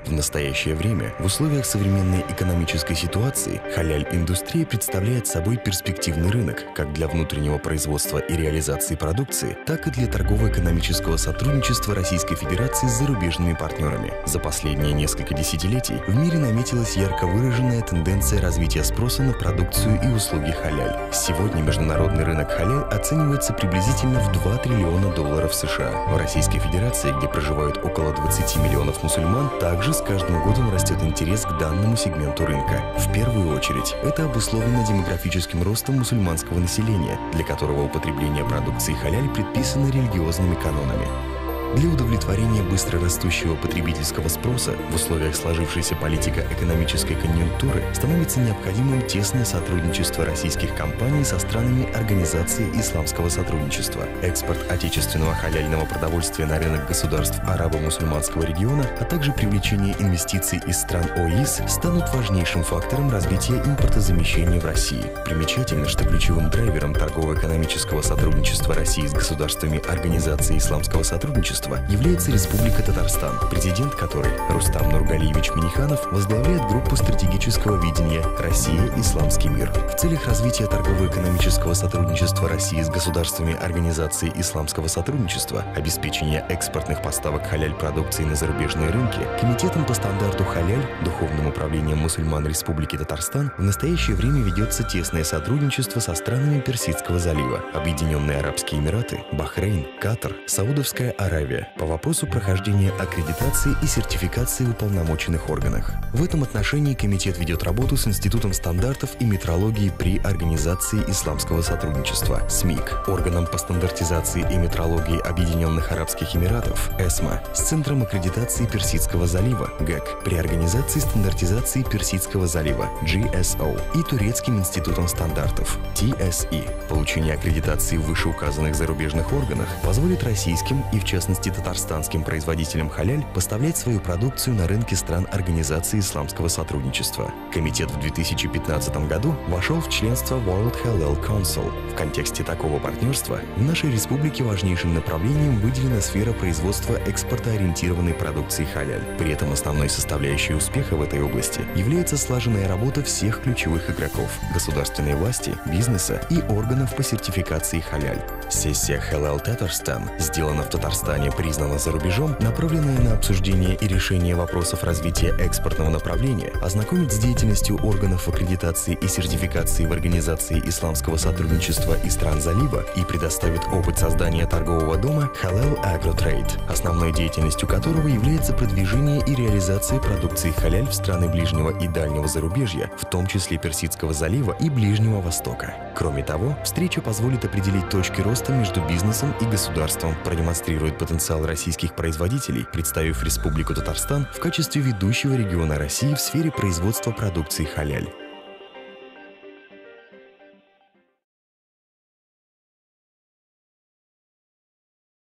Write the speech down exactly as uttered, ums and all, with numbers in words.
В настоящее время, в условиях современной экономической ситуации, халяль-индустрия представляет собой перспективный рынок как для внутреннего производства и реализации продукции, так и для торгово-экономического сотрудничества Российской Федерации с зарубежными партнерами. За последние несколько десятилетий в мире наметилась ярко выраженная тенденция развития спроса на продукцию и услуги халяль. Сегодня международный рынок халяль оценивается приблизительно в два триллиона долларов США. В Российской Федерации, где проживают около двадцати миллионов мусульман, также с каждым годом растет интерес к данному сегменту рынка. В первую очередь, это обусловлено демографическим ростом мусульманского населения, для которого употребление продукции халяль предписано религиозными канонами. Для удовлетворения быстро растущего потребительского спроса в условиях сложившейся политико-экономической конъюнктуры становится необходимым тесное сотрудничество российских компаний со странами Организации исламского сотрудничества. Экспорт отечественного халяльного продовольствия на рынок государств арабо-мусульманского региона, а также привлечение инвестиций из стран ОИС станут важнейшим фактором развития импортозамещения в России. Примечательно, что ключевым драйвером торгово-экономического сотрудничества России с государствами Организации исламского сотрудничества является Республика Татарстан, президент которой, Рустам Нургалиевич Минниханов, возглавляет группу стратегического видения «Россия. Исламский мир». В целях развития торгово-экономического сотрудничества России с государствами Организации исламского сотрудничества, обеспечения экспортных поставок халяль-продукции на зарубежные рынки, Комитетом по стандарту халяль, Духовным управлением мусульман Республики Татарстан в настоящее время ведется тесное сотрудничество со странами Персидского залива, Объединенные Арабские Эмираты, Бахрейн, Катар, Саудовская Аравия, по вопросу прохождения аккредитации и сертификации в уполномоченных органах. В этом отношении комитет ведет работу с Институтом стандартов и метрологии при Организации исламского сотрудничества СМИК, органом по стандартизации и метрологии Объединенных Арабских Эмиратов ЭСМА, с Центром аккредитации Персидского залива ГЭК при Организации стандартизации Персидского залива джи эс о и Турецким институтом стандартов ти эс и. Получение аккредитации в вышеуказанных зарубежных органах позволит российским и в частности татарстанским производителям халяль поставлять свою продукцию на рынки стран Организации исламского сотрудничества. Комитет в две тысячи пятнадцатом году вошел в членство World Halal Council. В контексте такого партнерства в нашей республике важнейшим направлением выделена сфера производства экспортоориентированной продукции халяль. При этом основной составляющей успеха в этой области является слаженная работа всех ключевых игроков – государственной власти, бизнеса и органов по сертификации халяль. Сессия Halal Tatarstan, сделана в Татарстане, признана за рубежом, направленная на обсуждение и решение вопросов развития экспортного направления, ознакомить с деятельностью органов аккредитации и сертификации в Организации исламского сотрудничества и стран залива и предоставит опыт создания торгового дома Halal Agro Trade, основной деятельностью которого является продвижение и реализация продукции халяль в страны ближнего и дальнего зарубежья, в том числе Персидского залива и Ближнего Востока. Кроме того, встреча позволит определить точки роста между бизнесом и государством, продемонстрирует потенциал российских производителей, представив Республику Татарстан в качестве ведущего региона России в сфере производства продукции халяль.